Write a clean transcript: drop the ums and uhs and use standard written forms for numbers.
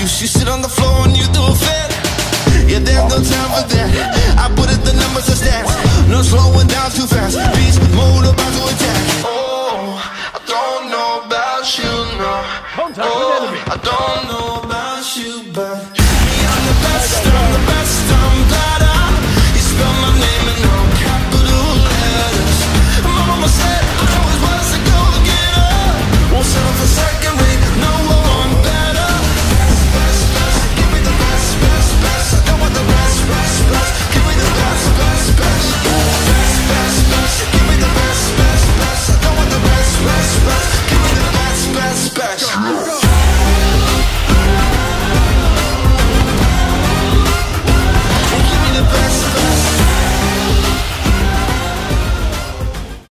juice. You sit on the floor and you do a fit. Yeah, there's no time for that. I put it the numbers and stats. No slowing down too fast. Beast mode about to attack. Oh, I don't know about you, no. Oh, I don't know about you, but me, I'm the best, I'm the best, I'm better. You spell my name in all capital letters. Mama said I always was a go-getter. Won't settle for second rate, no one better. Best, best, best, give me the best, best, best. I don't want the best, best, best. Give me the best, best, best. Best, best, best. Give me the best, best, best. I don't want the best, best, best. Give me the best, best, best.